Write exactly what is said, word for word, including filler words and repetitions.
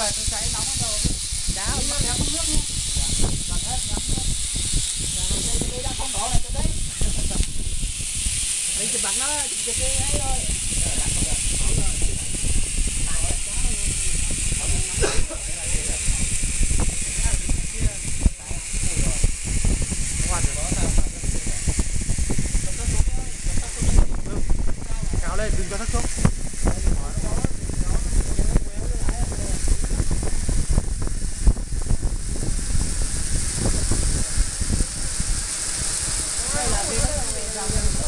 về tôi cháy nóng bắt đầu đá không nó đéo không nước nha. Gần hết ngắm nước. Đây đây đang không đổ này cho đấy. Đây chụp mặt nó, chụp cái ấy thôi. Kéo lên đừng cho thất xuống. Đây là vì